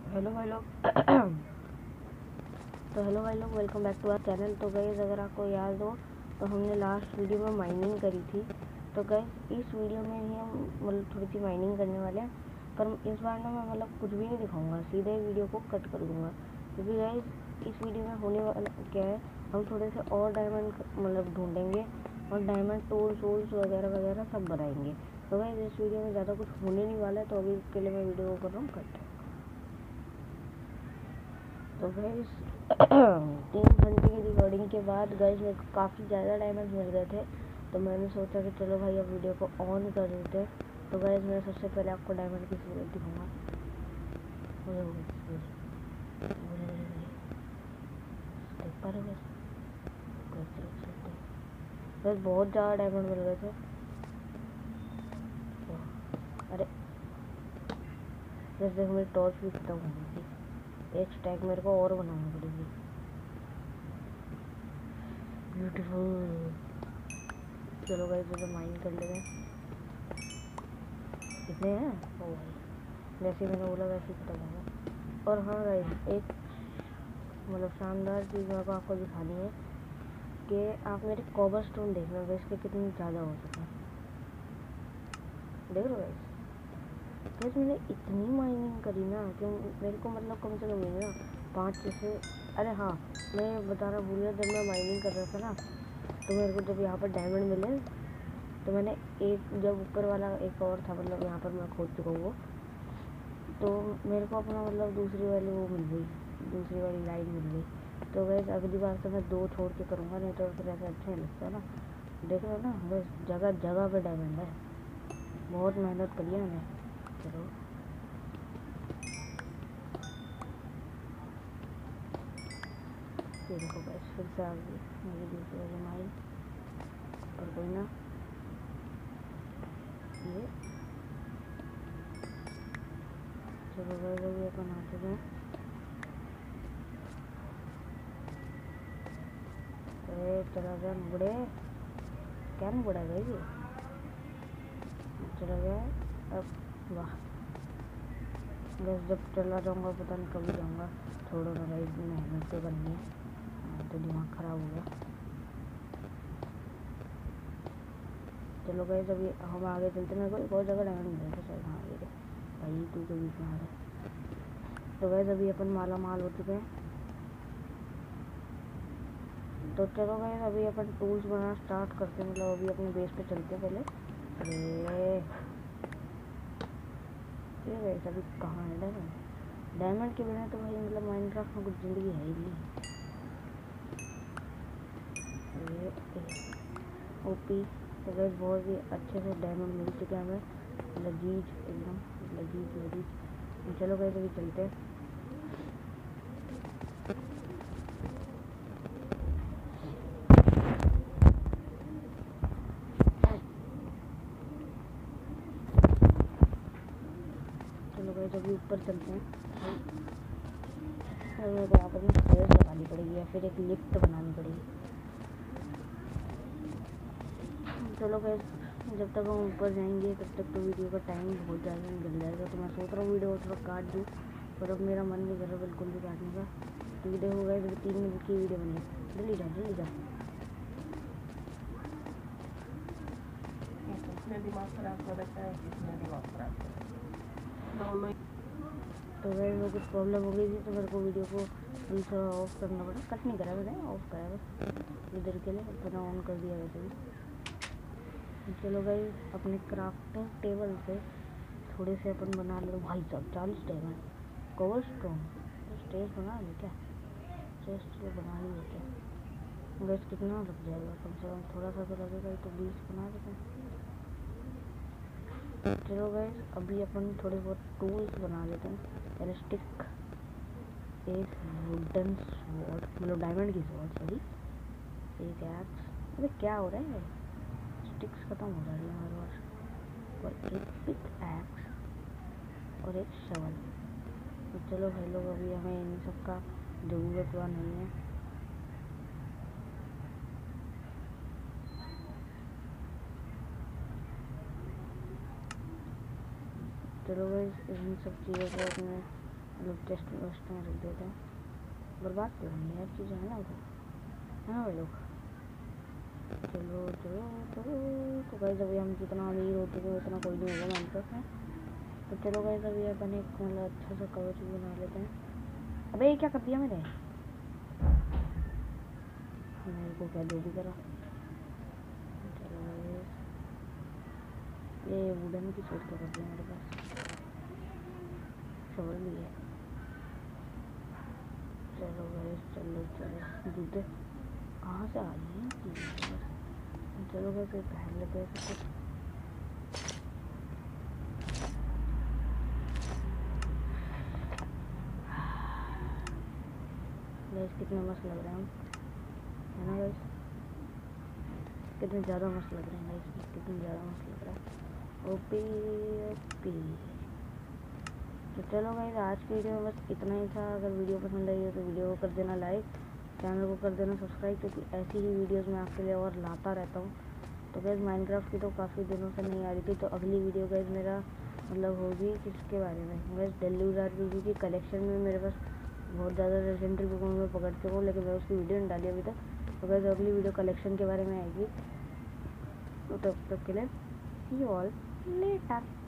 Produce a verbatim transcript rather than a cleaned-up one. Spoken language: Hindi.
हेलो भाई लोग तो हेलो भाई लोग welcome back to our channel. तो गाइस अगर आपको याद हो तो हमने लास्ट वीडियो में माइनिंग करी थी। तो गाइस इस वीडियो में ही हम मतलब थोड़ी सी माइनिंग करने वाले हैं, पर इस बार ना मैं मतलब कुछ भी नहीं दिखाऊंगा, सीधे वीडियो को कट कर दूंगा। क्योंकि गाइस इस वीडियो में होने वाला क्या है, हम थोड़े से और डायमंड मतलब ढूंढेंगे और डायमंड टूल्स वूल्स वगैरह वगैरह सब बनाएंगे। तो गाइस इस वीडियो में ज़्यादा कुछ होने नहीं वाला है, तो अभी के लिए मैं वीडियो को कर रहा हूँ कट। तो गाइस तीन घंटे की रिकॉर्डिंग के बाद गाइस मेरे को काफ़ी ज़्यादा डायमंड मिल गए थे। तो मैंने सोचा कि चलो भाई अब वीडियो को ऑन कर देते हैं। तो गाइस मैं सबसे पहले आपको डायमंड की सूरत दिखाऊंगा। देख पा रहे हो बस बहुत ज़्यादा डायमंड मिल गए थे। अरे जैसे मेरी टॉर्च भी खत्म हो गई थी, एक स्टैक मेरे को और बनानी पड़ेगी। ब्यूटीफुल। चलो गाइस मुझे माइन कर लेते हैं। कितने हैं? ओ भाई जैसे मैंने बोला वैसे ही खत्म होगा। और हाँ गाइस एक मतलब शानदार चीज़ मेरे को आपको दिखानी है कि आप मेरे कॉबर स्टोन देखना गाइस के कितने ज़्यादा हो चुके हैं। देख लो गाइस गाइस मैंने इतनी माइनिंग करी ना कि मेरे को मतलब कम से कम मिले ना पाँच जैसे। अरे हाँ मैं बता रहा भूल गया, जब मैं माइनिंग कर रहा था ना तो मेरे को जब यहाँ पर डायमंड मिले तो मैंने एक जब ऊपर वाला एक और था मतलब यहाँ पर मैं खोद चुका हूँ वो, तो मेरे को अपना मतलब दूसरी वाली वो मिल गई, दूसरी वाली लाइन मिल गई। तो वैसे अगली बार से मैं दो छोड़ के करूँगा, नहीं तो फिर ऐसा अच्छा नहीं लगता ना। देख रहे हो ना बस जगह जगह पे डायमंड है, बहुत मेहनत करी है मैंने। चलो ये देखो बस फिर से आ गई मेरी दूसरी वाली माइल, और कोई ना ये। चलो वैसे भी अपन आ चुके हैं। अरे चला गया मुगड़े, क्या मुगड़ा गया ये, चला गया। अब वाह बस जब चला जाऊँगा पता नहीं कभी जाऊँगा। छोड़ो ना भाई, मेहनत तो करनी है, तो दिमाग ख़राब हो गया। चलो गए अभी हम आगे चलते। मेरे को एक और जगह डायमंड मिला था शायद, हाँ ये भाई तू के बीच में आ रहा। तो गए अभी अपन माला माल हो चुके हैं। तो चलो गए अभी अपन टूल्स बनाना स्टार्ट करते हैं, मतलब अभी अपने बेस पे चलते हैं पहले। अरे ये गए अभी कहाँ है डायमंड? डायमंड के बिना तो भाई मतलब माइनक्राफ्ट में कुछ ज़िंदगी है ही नहीं। ओपी तो गैस बहुत ही अच्छे से डायमंड मिल चुके हैं हमें, लजीज एकदम लजीज लजीज। चलो गैस अभी चलते हैं। चलो गैस अभी ऊपर चलते हैं। मेरे को यहाँ पर स्टेयर्स लगानी पड़ेगी या फिर एक लिफ्ट बनानी पड़ेगी। चलो गैस जब तक हम ऊपर जाएंगे तब तक तो वीडियो का टाइम बहुत ज़्यादा निकल जाएगा। तो मैं सोच रहा हूँ वीडियो थोड़ा काट दूँ, पर अब मेरा मन नहीं कर रहा बिल्कुल भी काटने का। तो देखो गैस अभी तीन मिनट की वीडियो बनी, जल्दी जा जल्दी जा। दिमाग खराब हो रखा है, किसने दिमाग खराब कर। तो वैसे वो कुछ प्रॉब्लम हो गई थी तो मेरे को वीडियो को थोड़ा ऑफ करना पड़ा। कट नहीं करा मैंने, ऑफ करा बस इधर के लिए, अपना ऑन कर दिया वैसे भी। चलो भाई अपने क्राफ्टिंग टेबल से थोड़े से अपन बना ले भाई साहब। चालीस डायमंड कवर स्टोन तो स्टेज बना ले क्या, चेस्ट तो बना ही लेते हैं। गैस कितना लग जाएगा, कम से कम थोड़ा सा तो लगेगा ही, तो बीस बना देते हैं। चलो गैस अभी अपन थोड़े बहुत टूल्स बना लेते हैं। पहले स्टिक, एक वुडन स्वॉर्ड मतलब डायमंड की स्वॉर्ड सॉरी, एक एक्स। अरे क्या हो रहा है, स्टिक्स खत्म हो रहा है हर बार। और एक पिक एक्स और एक शवल। तो चलो भाई लोग अभी हमें इन सब का ज़रूरत हुआ नहीं है। चलो भाई इन सब चीज़ों को अपने मतलब टेस्ट वेस्ट में रख देते हैं, बर्बाद क्यों नहीं यार चीज़ें है ना वो, है ना भाई लोग। चलो चलो चलो तो गाइस अभी हम जितना अमीर हो चुके उतना कोई नहीं होगा माइनक्राफ्ट में। तो चलो गाइस अभी अपन एक मतलब अच्छा सा कवच भी बना लेते हैं। अबे ये क्या कर दिया मैंने, मेरे को क्या जो भी करा। चलो गाइस ये वुडन की सोच कर दिया मेरे पास, शॉल भी है। चलो गाइस चलो चलो जूते कहाँ से आ रही हैं। चलो गाइस पहन लेते हैं सब कुछ। गाइस कितने मस्त लग रहे हैं हम, है ना गाइस, कितने ज़्यादा मस्त लग रहे हैं गाइस, कितने ज़्यादा मस्त लग रहा है। OP OP. तो चलो गाइस आज की वीडियो में बस इतना ही था। अगर वीडियो पसंद आई हो तो वीडियो को कर देना लाइक, चैनल को कर देना सब्सक्राइब, क्योंकि ऐसी ही वीडियोस मैं आपके लिए और लाता रहता हूँ। तो गाइस माइनक्राफ्ट की तो काफ़ी दिनों से नहीं आ रही थी, तो अगली वीडियो गाइस मेरा मतलब होगी किसके बारे में, गाइस डेल्यूज आरपीजी की कलेक्शन में मेरे पास बहुत ज़्यादा लेजेंडरी पोकेमॉन में पकड़ चुका हूँ, लेकिन मैं उसकी वीडियो नहीं डाली अभी तक। तो गाइस अगली वीडियो कलेक्शन के बारे में आएगी, तो तब तक के लिए सी यू ऑल लेटर।